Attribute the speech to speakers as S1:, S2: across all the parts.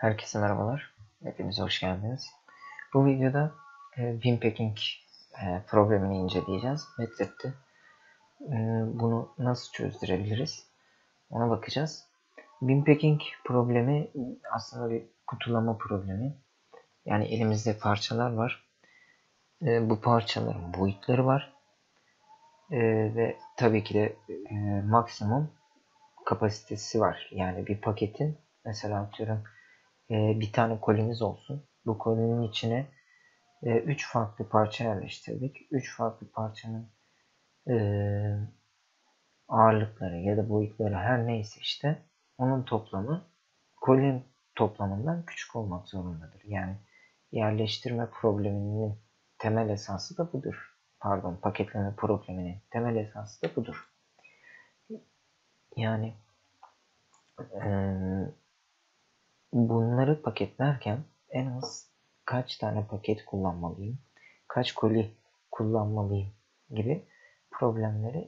S1: Herkese merhabalar. Hepiniz hoş geldiniz. Bu videoda bin packing problemini inceleyeceğiz. MATLAB'de bunu nasıl çözdürebiliriz? Ona bakacağız. Bin packing problemi aslında bir kutulama problemi. Yani elimizde parçalar var. Bu parçaların boyutları var. Ve tabii ki de maksimum kapasitesi var. Yani bir paketin mesela atıyorum bir tane kolimiz olsun. Bu kolinin içine 3 farklı parça yerleştirdik. 3 farklı parçanın ağırlıkları ya da boyutları her neyse işte onun toplamı kolinin toplamından küçük olmak zorundadır. Yani yerleştirme probleminin temel esası da budur. Pardon, paketleme probleminin temel esası da budur. Yani bunları paketlerken en az kaç tane paket kullanmalıyım, kaç koli kullanmalıyım gibi problemleri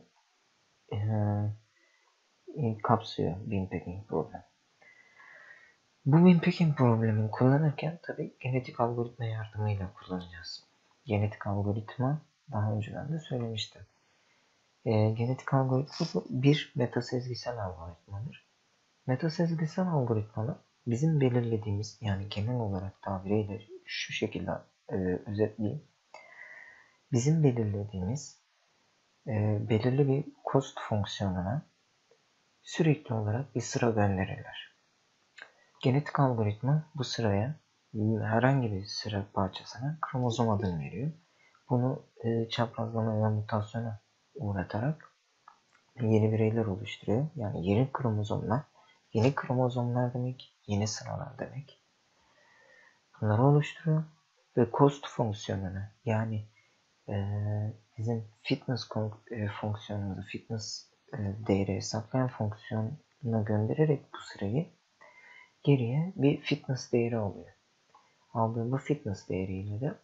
S1: kapsıyor bin packing problem. Bu bin packing problemini kullanırken tabii genetik algoritma yardımıyla kullanacağız. Genetik algoritma daha önceden de söylemiştim. Genetik algoritma bir metasezgisel algoritmadır. Metasezgisel algoritmalar bizim belirlediğimiz, yani genel olarak tabiriyle şu şekilde özetleyeyim. Bizim belirlediğimiz belirli bir cost fonksiyonuna sürekli olarak bir sıra gönderirler. Genetik algoritma bu sıraya herhangi bir sıra parçasına kromozom adını veriyor. Bunu çaprazlama ve mutasyona uğratarak yeni bireyler oluşturuyor. Yani yeni kromozomlar demek, yeni sıralar demek. Bunları oluşturuyor ve cost fonksiyonunu, yani bizim fitness fonksiyonumuzu, fitness değeri hesaplayan fonksiyonuna göndererek bu sırayı geriye bir fitness değeri alıyor. Aldığı bu fitness değeriyle de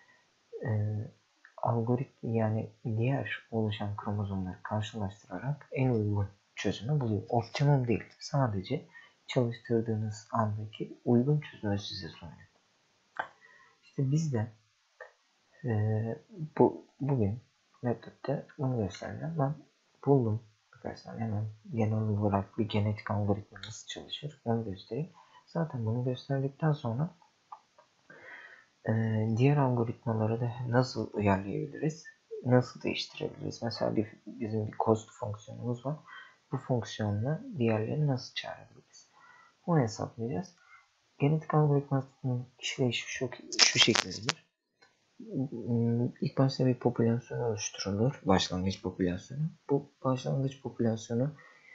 S1: algoritma, yani diğer oluşan kromozomları karşılaştırarak en uygun çözümü buluyor. Optimum değil. Sadece çalıştırdığınız andaki uygun çözümü size sunuyor. İşte biz de bugün MATLAB'de bunu göstereceğim. Ben buldum arkadaşlar. Hemen genel olarak bir genetik algoritma nasıl çalışır onu göstereyim. Zaten bunu gösterdikten sonra diğer algoritmaları da nasıl uyarlayabiliriz? Nasıl değiştirebiliriz? Mesela bizim bir cost fonksiyonumuz var. Bu fonksiyonla diğerlerini nasıl çağırabiliriz? Onu hesaplayacağız. Genetik algoritmasının işleyişi şu şekildedir. İlk başta bir popülasyon oluşturulur. Başlangıç popülasyonu. Bu başlangıç popülasyonu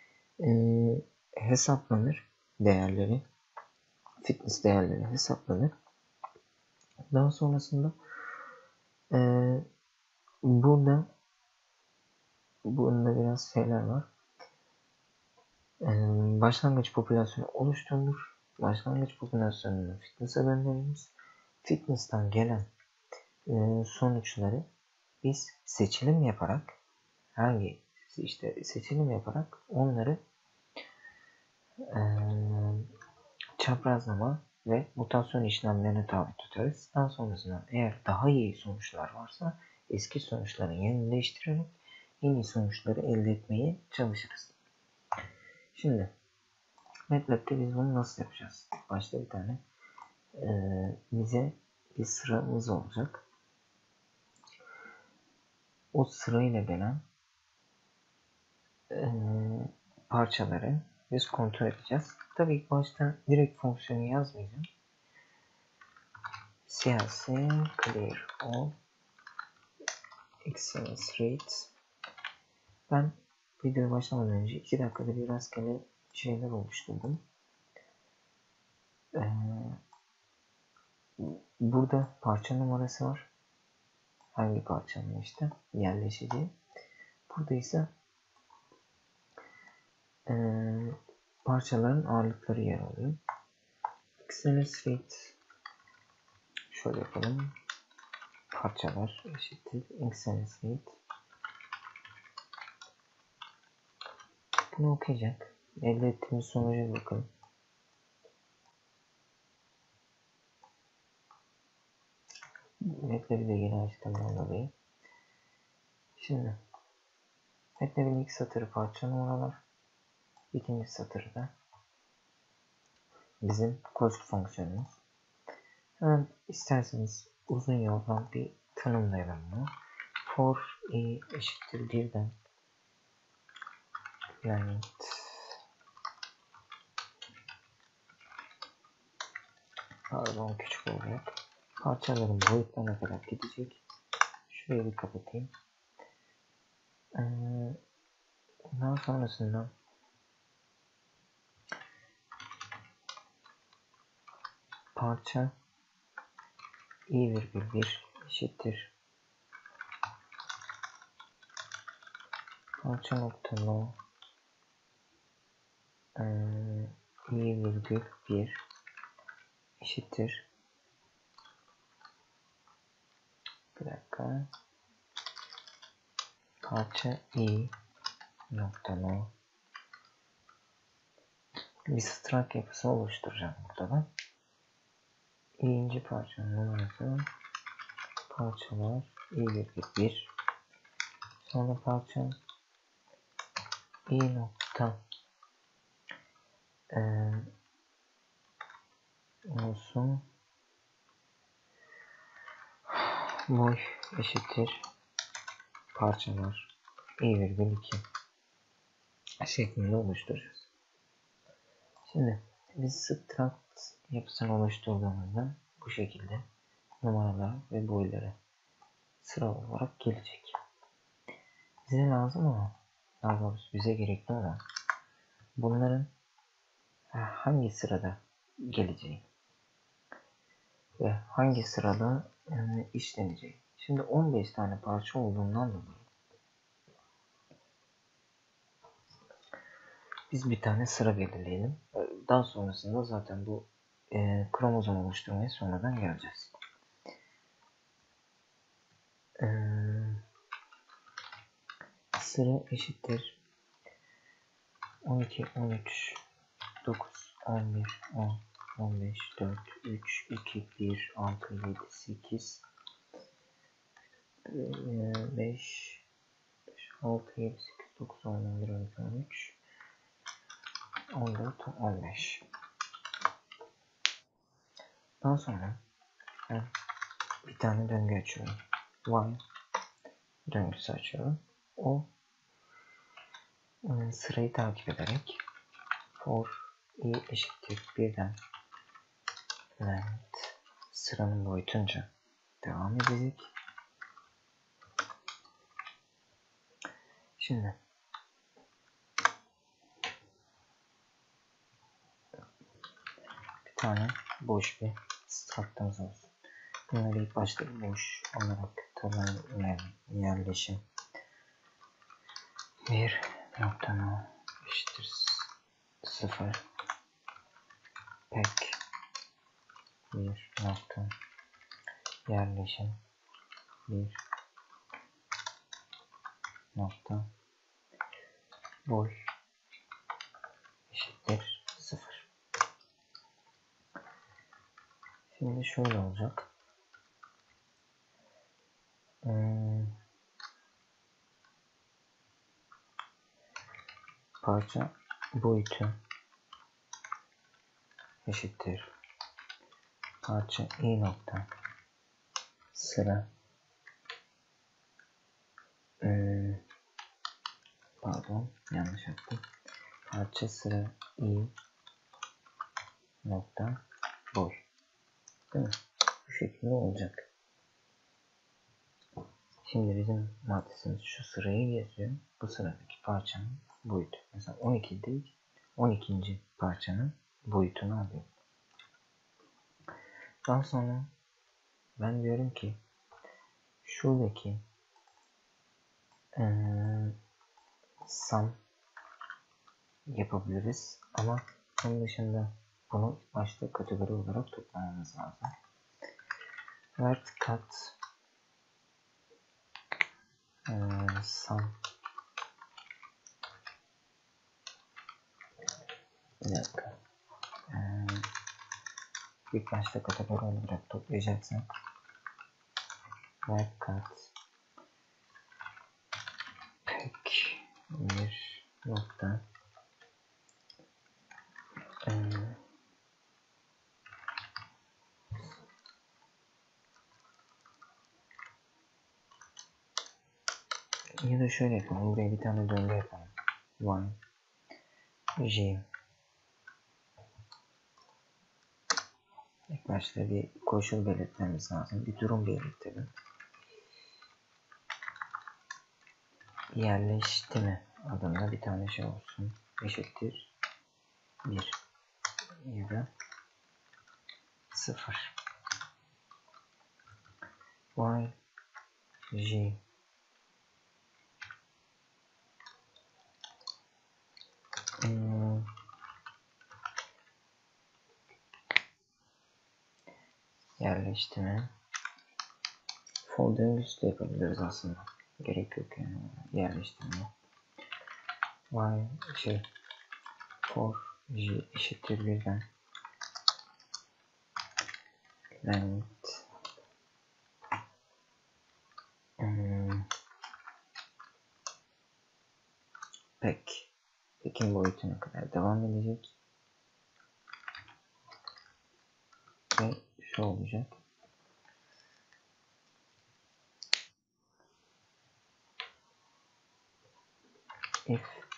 S1: hesaplanır. Değerleri, fitness değerleri hesaplanır. Daha sonrasında bunda biraz şeyler var. Başlangıç popülasyonu oluşturulur. Başlangıç popülasyonunu fitness'e göndeririz. Fitness'tan gelen sonuçları biz seçilim yaparak onları çaprazlama ve mutasyon işlemlerine tabi tutarız. Daha sonrasında eğer daha iyi sonuçlar varsa eski sonuçların yerini değiştirerek en iyi sonuçları elde etmeye çalışırız. Şimdi MATLAB'de biz bunu nasıl yapacağız? Başta bir tane bize bir sıramız olacak. O sırayla gelen parçaları biz kontrol edeceğiz. Tabii ilk başta direkt fonksiyonu yazmayacağım. CLC clear all excellence rate. Ben videoya başlamadan önce 2 dakikada bir rastgele şeyler oluşturdum. Burada parça numarası var. Hangi parçanın işte yerleşeceği. Burada ise parçaların ağırlıkları yer alıyor. Excellence rate şöyle yapalım. Parçalar eşittir excellence rate. Bunu okuyacak. Elde ettiğimiz sonuca bakalım. MATLAB'i de yeni açtığımdan dolayı. Şimdi MATLAB'in ilk satırı parça numaralar. İkinci satırı da bizim cost fonksiyonumuz. Hemen isterseniz uzun yoldan bir tanımlayalım bunu. For i eşittir 1'den length küçük olacak. Parçaların boyutlarına kadar gidecek. Şurayı bir kapatayım. Daha sonrasında parça i,1 eşittir parça nokta no i,1 eşittir, bir dakika, parça i nokta no, bir string yapısı oluşturacağım burada da. İkinci parçanın numarası parçalar i,1, sonra parça i nokta olsun boy eşittir parçalar i,2 şeklinde oluşturacağız. Şimdi biz struct yapısını oluşturduğumuzda bu şekilde numaralar ve boyları sıra olarak gelecek. Bize lazım olan, daha doğrusu bize gerekli olan bunların hangi sırada geleceği ve hangi sırada işleneceği. Şimdi 15 tane parça olduğundan dolayı biz bir tane sıra belirleyelim. Daha sonrasında zaten bu kromozom oluşturmaya sonradan geleceğiz. Sıra eşittir 12, 13, 9, 11, 10, 15, 4, 3, 2, 1, 6, 7, 8, 5, 6, 7, 8, 9, 10, 11, 12, 13, 14, 15. Daha sonra ben bir tane döngü açıyorum. While döngüsü açıyorum. O sırayı takip ederek for i eşittir 1'den length sıranın boyutunca devam edecek. Şimdi bir tane boş bir startımız olsun. Bunları ilk başta boş olarak taban yerleşim 1 nokta no eşittir 0 pek 1 nokta yerleşim 1 nokta boy eşittir 0. Şimdi şöyle olacak. Parça boyutu eşittir parça i nokta sıra pardon yanlış yaptım. Parça sıra i nokta boy. Değil mi? Bu şekilde olacak. Şimdi bizim matrisimiz şu sırayı geziyor. Bu sıradaki parçanın boyutu. Mesela 12 değil, 12. parçanın boyutunu alıyor. Daha sonra ben diyorum ki şuradaki sum yapabiliriz ama onun dışında bunu başta kategori olarak toplamamız lazım. Vert cut sum, bir dakika, ilk başta kategori olarak toplayacaksak wildcard pek bir nokta ya da şöyle yapalım. Buraya bir tane döngü yapalım. J. İlk başta bir koşul belirtmemiz lazım. Bir durum belirtelim. Yerleşti mi adında bir tane şey olsun. Eşittir 1 ya da 0. While J yerleşti mi? For döngüsü de yapabiliriz aslında. Gerek yok yani yerleştirmeye. While for J eşittir 1'den length Pek'in boyutuna kadar devam edecek. Ve şu olacak. If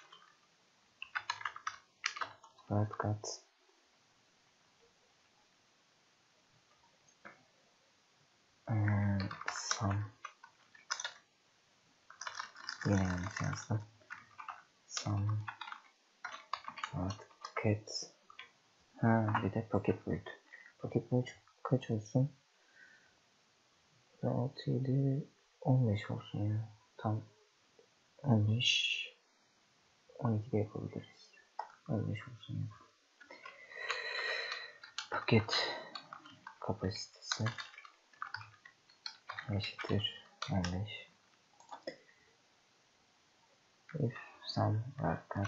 S1: wildcard sum yine yanlış yazdım. Sum wildcard bir de paket boyutu. Paket boyutu kaç olsun? 6, 7, 15 olsun ya. Tam 15 12'de yapabiliriz. 15 olsun ya. Paket kapasitesi eşittir 15. If sum wildcard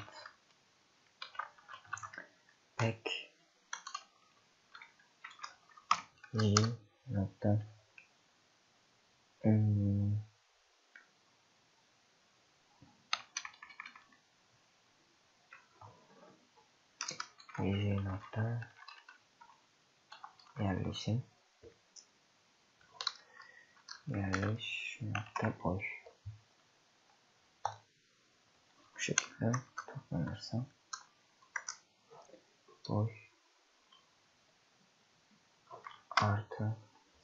S1: pek y nokta y nokta yerleşim nokta boy bu şekilde toplanırsa boy artı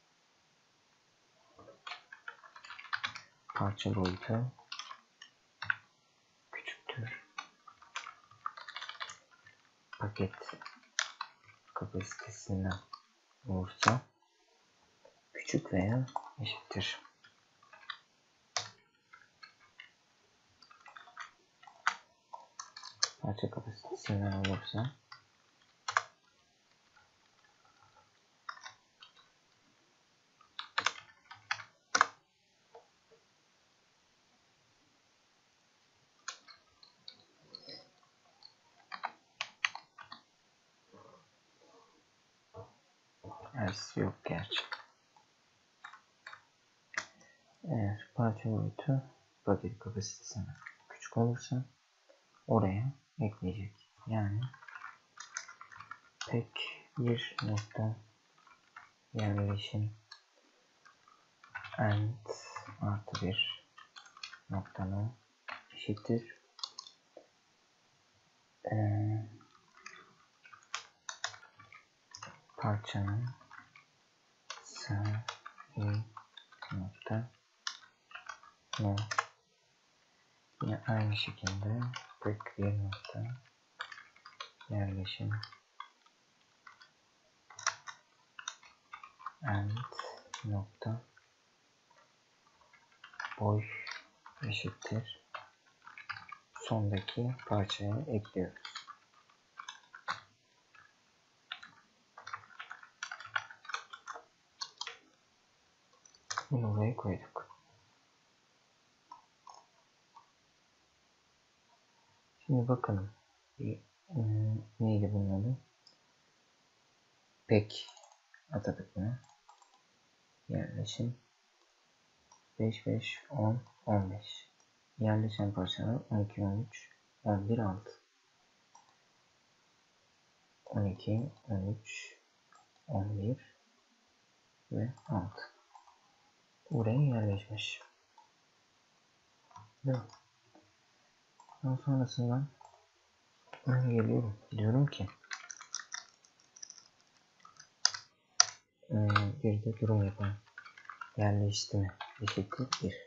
S1: parça boyutu küçüktür paket kapasitesinden olursa küçük veya eşittir. Parça kapasitesinden olursa yok gerçi. Eğer parça boyutu paket kapasitesinden küçük olursa oraya ekleyecek. Yani pek bir nokta yerleşim and artı bir noktanın eşittir parçanın sahi nokta no. Yine aynı şekilde pek bir nokta yerleşim and nokta boy eşittir sondaki parçaya ekliyoruz. Bunu buraya koyduk. Şimdi bakalım. Neydi bunun adı? Pek atadık mı? Yerleşim 5, 5, 10, 15. Yerleşen parçalar 12, 13, 11, 6. 12, 13, 11 ve 6. Buraya yerleşmiş. Değil mi? Daha sonrasından ben geliyorum. Diyorum ki bir de durum yapalım. Yerleştirme eşittir 1.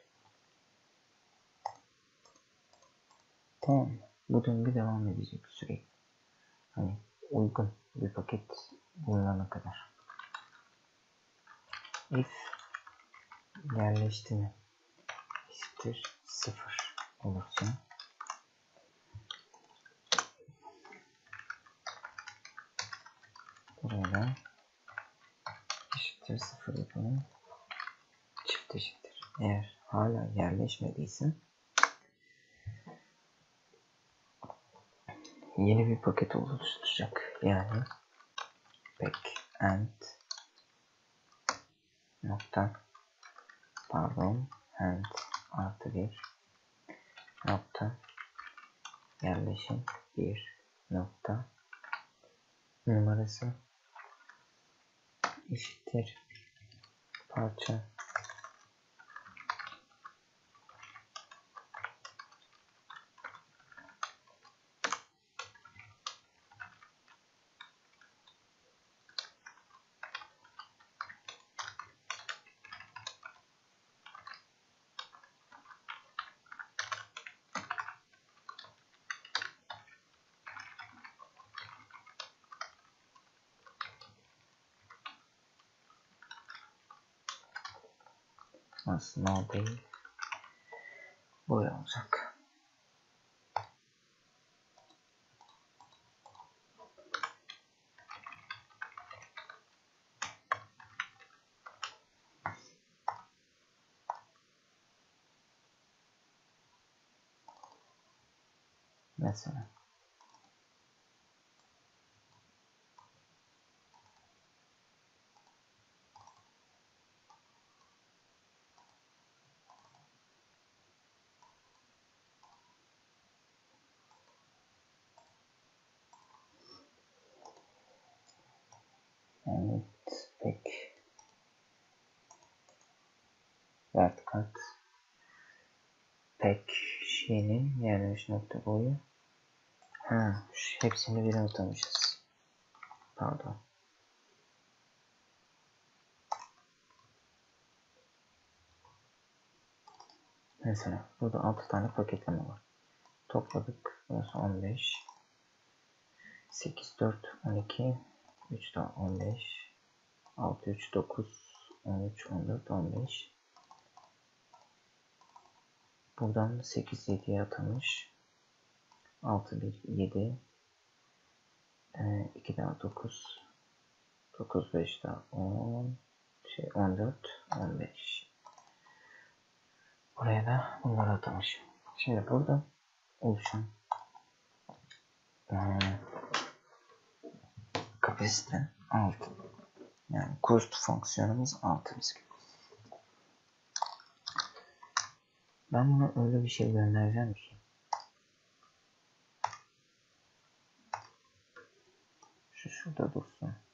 S1: Tamam. Bu döngü devam edecek sürekli. Hani uygun bir paket bulunana kadar. If yerleştirme eşittir 0 olursa buraya eşittir 0 yapalım. Çift eşittir. Eğer hala yerleşmediyse yeni bir paket oluşturacak. Yani backend nokta hand artı 1 nokta yerleşim 1 nokta numarası eşittir parça aslında o değil, böyle olacak. Mesela evet, kat şeyinin yerleş nokta boyu hepsini bir atamışız. Pardon. Mesela burada 6 tane paketleme var. Topladık. Burası 15. 8, 4, 12. 3 daha 15. 6, 3, 9. 13, 14, 15. Buradan 8, 7'ye atamış. 6, 1, 7. 2 daha 9. 9, 5 daha 10. 14, 15. Buraya da bunları atamış. Şimdi burada oluşan kapasite 6. Yani cost fonksiyonumuz 6 bizim. Ben buna öyle bir şey göndereceğim ki şu şurada dursun.